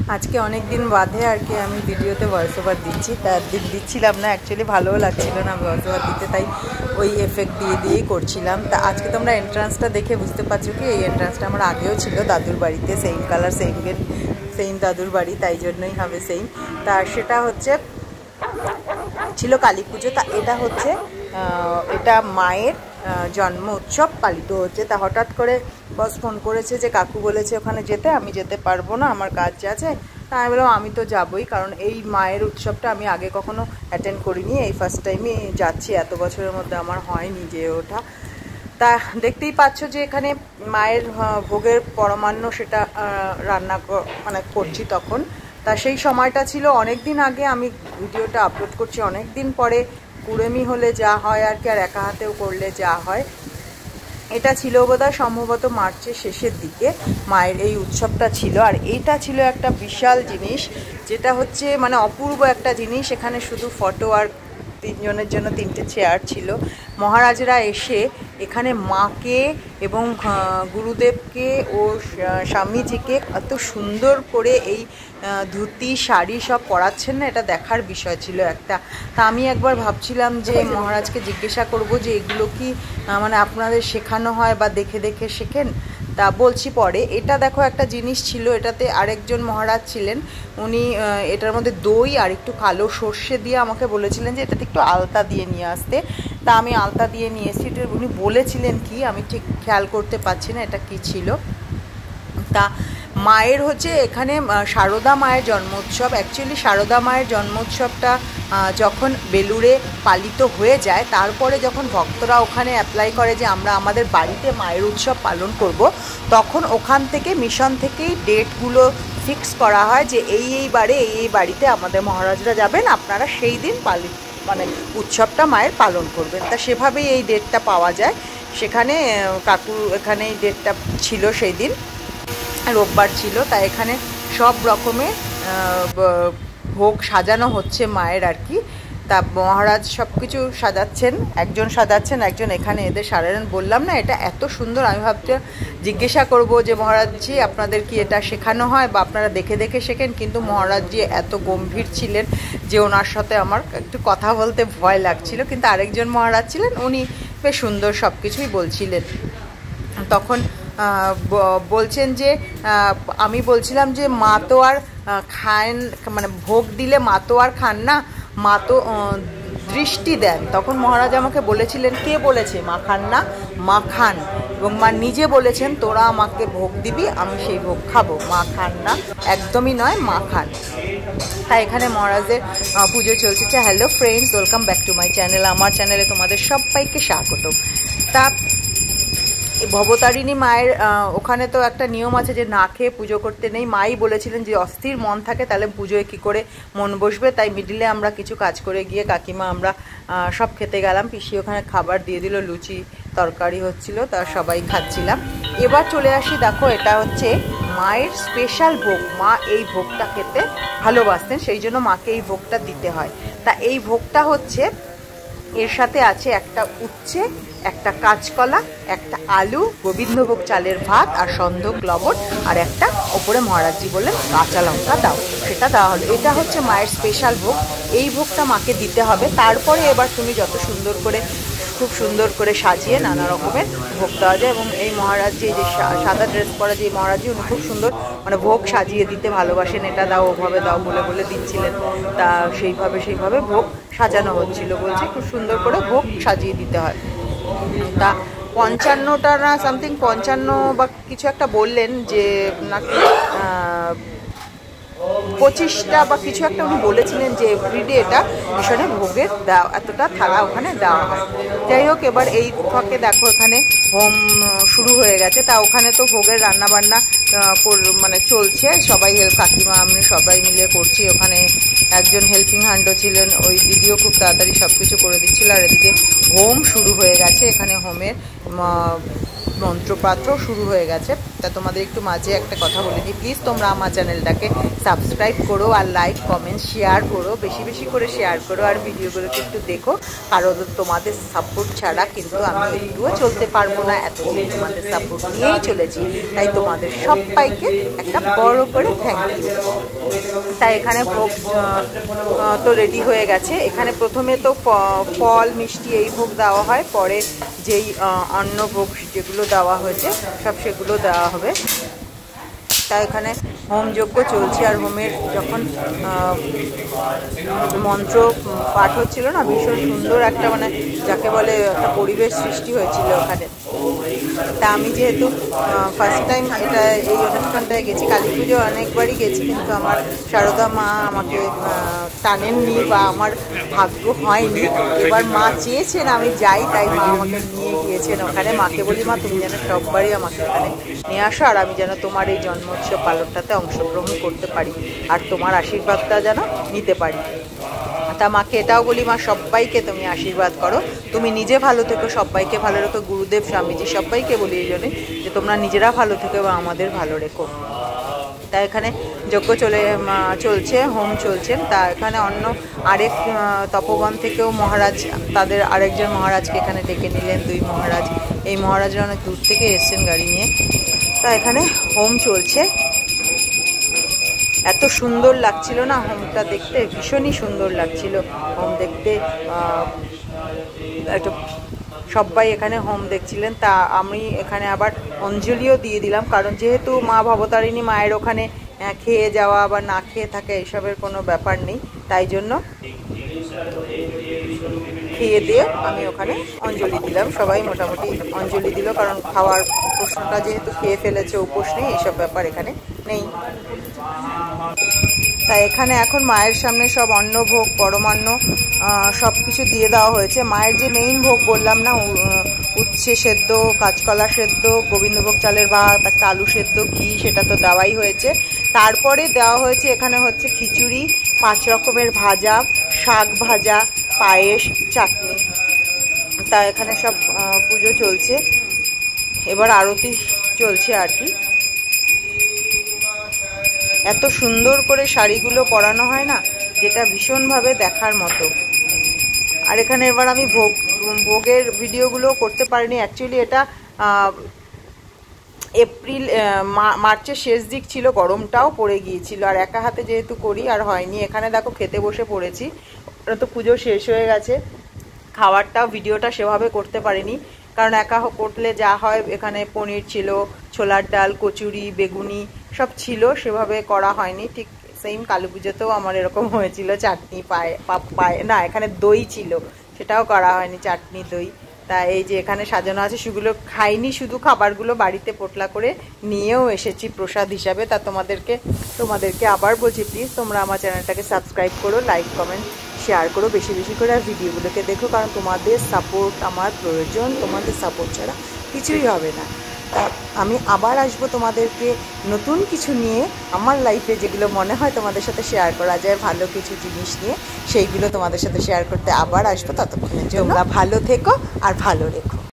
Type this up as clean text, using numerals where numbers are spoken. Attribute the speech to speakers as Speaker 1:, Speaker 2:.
Speaker 1: আজকে অনেক দিন বাদে আর কি আমি ভিডিওতে ভয়েস ওভার দিচ্ছি। তার দিচ্ছিলাম না, অ্যাকচুয়ালি ভালোও লাগছিল না ভয়েস ওভার দিতে, তাই ওই এফেক্ট দিয়েই করছিলাম। তা আজকে তোমরা এন্ট্রান্সটা দেখে বুঝতে পারছো কি এই এন্ট্রান্সটা আমার আগেও ছিল দাদুর বাড়িতে, same colour same gate same দাদুর বাড়ি, তাই জন্যই হবে সেম। তা সেটা হচ্ছে ছিল কালী পুজো। তা এটা হচ্ছে এটা মায়ের জন্ম উৎসব পালিত হচ্ছে। তা হঠাৎ করে বস ফোন করেছে যে কাকু বলেছে ওখানে যেতে, আমি যেতে পারবো না, আমার কাজ আছে। তা আমি বললাম আমি তো যাবই, কারণ এই মায়ের উৎসবটা আমি আগে কখনো অ্যাটেন্ড করিনি, এই ফার্স্ট টাইমই যাচ্ছি। এত বছরের মধ্যে আমার হয়নি যে ওঠা। তা দেখতেই পাচ্ছ যে এখানে মায়ের ভোগের পরমান্ন সেটা রান্না মানে করছি তখন। তা সেই সময়টা ছিল অনেক দিন আগে, আমি ভিডিওটা আপলোড করছি অনেক দিন পরে। কুড়েমি হলে যা হয় আর কি, আর একা হাতেও করলে যা হয়। এটা ছিল বোধহয় সম্ভবত মার্চের শেষের দিকে মায়ের এই উৎসবটা ছিল। আর এইটা ছিল একটা বিশাল জিনিস, যেটা হচ্ছে মানে অপূর্ব একটা জিনিস। এখানে শুধু ফটো আর তিনজনের জন্য 3টে চেয়ার ছিল। মহারাজরা এসে এখানে মাকে এবং গুরুদেবকে ও স্বামীজিকে এত সুন্দর করে এই ধুতি শাড়ি সব পরাচ্ছেন না, এটা দেখার বিষয় ছিল একটা। তা আমি একবার ভাবছিলাম যে মহারাজকে জিজ্ঞাসা করব যে এগুলো কি মানে আপনাদের শেখানো হয় বা দেখে দেখে শেখেন। তা বলছি পরে। এটা দেখো একটা জিনিস ছিল, এটাতে আরেকজন মহারাজ ছিলেন, উনি এটার মধ্যে দই আর একটু কালো সর্ষে দিয়ে আমাকে বলেছিলেন যে এটাতে একটু আলতা দিয়ে নিয়ে আসতে। তা আমি আলতা দিয়ে নিয়ে এসেছি। উনি বলেছিলেন কি আমি ঠিক খেয়াল করতে পারছি না এটা কি ছিল। তা মায়ের হচ্ছে এখানে সারদা মায়ের জন্মোৎসব। অ্যাকচুয়ালি সারদা মায়ের জন্মোৎসবটা যখন বেলুড়ে পালিত হয়ে যায়, তারপরে যখন ভক্তরা ওখানে অ্যাপ্লাই করে যে আমরা আমাদের বাড়িতে মায়ের উৎসব পালন করব, তখন ওখান থেকে মিশন থেকেই ডেটগুলো ফিক্স করা হয় যে এই বারে এই বাড়িতে আমাদের মহারাজরা যাবেন, আপনারা সেই দিন মানে উৎসবটা মায়ের পালন করবেন। তা সেভাবেই এই ডেটটা পাওয়া যায়। সেখানে কাকু এখানে এই ডেটটা ছিল, সেই দিন রোববার ছিল। তাই এখানে সব রকমের ভোগ সাজানো হচ্ছে মায়ের আর কি। তা মহারাজ সব কিছু সাজাচ্ছেন, একজন সাজাচ্ছেন, একজন এখানে এদের সারালেন। বললাম না এটা এত সুন্দর, আমি ভাবতে জিজ্ঞাসা করব যে মহারাজজি আপনাদের কি এটা শেখানো হয় বা আপনারা দেখে দেখে শেখেন, কিন্তু মহারাজজি এত গম্ভীর ছিলেন যে ওনার সাথে আমার একটু কথা বলতে ভয় লাগছিল। কিন্তু আরেকজন মহারাজ ছিলেন, উনি বেশ সুন্দর সব কিছুই বলছিলেন। তখন বলছেন যে আমি বলছিলাম যে মা তো আর খান, মানে ভোগ দিলে মা তো আর খান না, মা তো দৃষ্টি দেন। তখন মহারাজ আমাকে বলেছিলেন কে বলেছে মা খান না, মা খান। এবং মা নিজে বলেছেন তোরা আমাকে ভোগ দিবি, আমি সেই ভোগ খাবো, মা খান না একদমই নয়, মা খান। তাই এখানে মহারাজের পুজো চলছে। Hello friends, welcome back to my channel. আমার চ্যানেলে তোমাদের সবাইকে স্বাগত। তা ভবতারিণী মায়ের ওখানে তো একটা নিয়ম আছে যে না খেয়ে পুজো করতে নেই। মাই বলেছিলেন যে অস্থির মন থাকে তাহলে পুজোয় কী করে মন বসবে। তাই মিডিলে আমরা কিছু কাজ করে গিয়ে কাকিমা আমরা সব খেতে গেলাম। পিসি ওখানে খাবার দিয়ে দিল, লুচি তরকারি হচ্ছিল, তা সবাই খাচ্ছিলাম। এবার চলে আসি, দেখো এটা হচ্ছে মায়ের স্পেশাল ভোগ। মা এই ভোগটা খেতে ভালোবাসতেন, সেই জন্য মাকে এই ভোগটা দিতে হয়। তা এই ভোগটা হচ্ছে এর সাথে আছে একটা উচ্ছে, একটা কাঁচকলা, একটা আলু, গোবিন্দভোগ চালের ভাত আর সন্ধক লবণ, আর একটা ওপরে মহারাজজি বললেন কাঁচা লঙ্কা দাও, সেটা দেওয়া হলো। এটা হচ্ছে মায়ের স্পেশাল ভোগ। এই ভোগটা মাকে দিতে হবে। তারপরে এবার তুমি যত সুন্দর করে খুব সুন্দর করে সাজিয়ে নানা রকমের ভোগ দেওয়া যায়। এবং এই মহারাজজি, যে সাদা ড্রেস পরা যে মহারাজজি, উনি খুব সুন্দর মানে ভোগ সাজিয়ে দিতে ভালোবাসেন। এটা দাও ওভাবে দাও বলে বলে দিচ্ছিলেন। তা সেইভাবে ভোগ সাজানো হচ্ছিল। বলছে খুব সুন্দর করে ভোগ সাজিয়ে দিতে হয়। তা 55টা না সামথিং 55 বা কিছু একটা বললেন যে নাকি 25টা বা কিছু একটা উনি বলেছিলেন যে এভরিডে এটা মিশনে ভোগের দেওয়া, এতটা থালা ওখানে দেওয়া হয়। যাই হোক, এবার এই ফাঁকে দেখো এখানে হোম শুরু হয়ে গেছে। তা ওখানে তো ভোগের রান্নাবান্না মানে চলছে, সবাই কাকিমা আমি সবাই মিলে করছি। ওখানে একজন হেল্পিং হ্যান্ডও ছিলেন, ওই দিদিও খুব তাড়াতাড়ি সব কিছু করে দিচ্ছিল। আর এদিকে হোম শুরু হয়ে গেছে। এখানে হোমের মন্ত্রপাত্র শুরু হয়ে গেছে। তা তোমাদের একটু মাঝে একটা কথা বলে দিই, প্লিজ তোমরা আমার চ্যানেলটাকে সাবস্ক্রাইব করো আর লাইক কমেন্ট শেয়ার করো, বেশি বেশি করে শেয়ার করো, আর ভিডিওগুলোকে একটু দেখো, কারণ তোমাদের সাপোর্ট ছাড়া কিন্তু আমি একটুও চলতে পারবো না। এতদিন তোমাদের সাপোর্ট নিয়েই চলেছি, তাই তোমাদের সবাইকে একটা বড় করে থ্যাংক ইউ। তাই এখানে ভোগ তো রেডি হয়ে গেছে। এখানে প্রথমে তো ফল মিষ্টি এই ভোগ দেওয়া হয়, পরে যেই অন্ন ভোগ যেগুলো দেওয়া হয়েছে সব সেগুলো দেওয়া হবে। তাই এখানে হোম যজ্ঞ চলছে, আর হোমের যখন মন্ত্র পাঠ হচ্ছিল না, ভীষণ সুন্দর একটা মানে যাকে বলে একটা পরিবেশ সৃষ্টি হয়েছিল ওখানে। তা আমি যেহেতু ফার্স্ট টাইম এটা এই অনুষ্ঠানটায় গেছি, কালী পুজো অনেকবারই গেছি, কিন্তু আমার সারদা মা আমাকে টানেননি বা আমার ভাগ্য হয়নি। এবার মা চেয়েছেন আমি যাই, তাই মা আমাকে নিয়ে গিয়েছেন ওখানে। মাকে বলি, মা তুমি যেন সববারই আমাকে এখানে নিয়ে আসো, আর আমি যেন তোমার এই জন্মোৎসব পালনটাতে অংশগ্রহণ করতে পারি, আর তোমার আশীর্বাদটা যেন নিতে পারি। তা মাকে এটাও বলি, মা সবাইকে তুমি আশীর্বাদ করো, তুমি নিজে ভালো থেকো, সবাইকে ভালো রেখো। গুরুদেব স্বামীজি সবাইকে বলি এই জন্যে যে তোমরা নিজেরা ভালো থেকো এবং আমাদের ভালো রেখো। তা এখানে যজ্ঞ চলছে, হোম চলছেন। তা এখানে অন্য আরেক তপবন থেকেও মহারাজ তাদের আরেকজন মহারাজকে এখানে ডেকে নিলেন, 2 মহারাজ। এই মহারাজরা অনেক দূর থেকে এসছেন গাড়ি নিয়ে। তা এখানে হোম চলছে, এত সুন্দর লাগছিল না হোমটা দেখতে, ভীষণই সুন্দর লাগছিল হোম দেখতে। একটু সবাই এখানে হোম দেখছিলেন। তা আমি এখানে আবার অঞ্জলিও দিয়ে দিলাম, কারণ যেহেতু মা ভবতারিণী মায়ের ওখানে খেয়ে যাওয়া বা না খেয়ে থাকে এইসবের কোনো ব্যাপার নেই, তাই জন্য খেয়ে দিয়ে আমি ওখানে অঞ্জলি দিলাম। সবাই মোটামুটি অঞ্জলি দিল, কারণ খাওয়ার প্রশ্নটা যেহেতু খেয়ে ফেলেছে, উপোস নেই, এইসব ব্যাপার এখানে নেই। তাই এখানে এখন মায়ের সামনে সব অন্নভোগ পরমান্ন সব কিছু দিয়ে দেওয়া হয়েছে। মায়ের যে মেইন ভোগ বললাম না, উচ্ছে সেদ্ধ, কাঁচকলা সেদ্ধ, গোবিন্দভোগ চালের ভাত, একটা আলু সেদ্ধ, ঘি, সেটা তো দেওয়াই হয়েছে। তারপরে দেওয়া হয়েছে এখানে হচ্ছে খিচুড়ি, 5 রকমের ভাজা, শাক ভাজা, পায়েস, চাটনি। তা এখানে সব পুজো চলছে, এবার আরতি চলছে আর কি। এত সুন্দর করে শাড়িগুলো পরানো হয় না, যেটা ভীষণভাবে দেখার মতো। আর এখানে এবার আমি ভোগের ভিডিওগুলো করতে পারিনি, অ্যাকচুয়ালি এটা এপ্রিল মার্চের শেষ দিক ছিল, গরমটাও পড়ে গিয়েছিল, আর একা হাতে যেহেতু করি আর হয়নি। এখানে দেখো খেতে বসে পড়েছি, ওরা তো পুজো শেষ হয়ে গেছে। খাবারটাও ভিডিওটা সেভাবে করতে পারিনি, কারণ একা করলে যা হয়, এখানে পনির ছিল, ছোলার ডাল, কচুরি, বেগুনি সব ছিল, সেভাবে করা হয়নি। ঠিক সেম কালী পুজোতেও আমার এরকম হয়েছিল, চাটনি পায়ে না, এখানে দই ছিল, সেটাও করা হয়নি, চাটনি দই। তা এই যে এখানে সাজানো আছে, সেগুলো খাইনি, শুধু খাবারগুলো বাড়িতে পোটলা করে নিয়েও এসেছি প্রসাদ হিসাবে। তা তোমাদেরকে আবার বলছি, প্লিজ তোমরা আমার চ্যানেলটাকে সাবস্ক্রাইব করো, লাইক কমেন্ট শেয়ার করো, বেশি বেশি করে, আর ভিডিওগুলোকে দেখো, কারণ তোমাদের সাপোর্ট আমার প্রয়োজন, তোমাদের সাপোর্ট ছাড়া কিছুই হবে না। তা আমি আবার আসবো তোমাদেরকে নতুন কিছু নিয়ে, আমার লাইফে যেগুলো মনে হয় তোমাদের সাথে শেয়ার করা যায়, ভালো কিছু জিনিস নিয়ে, সেইগুলো তোমাদের সাথে শেয়ার করতে আবার আসবো। ততক্ষণের জন্য তোমরা ভালো থেকো আর ভালো রেখো।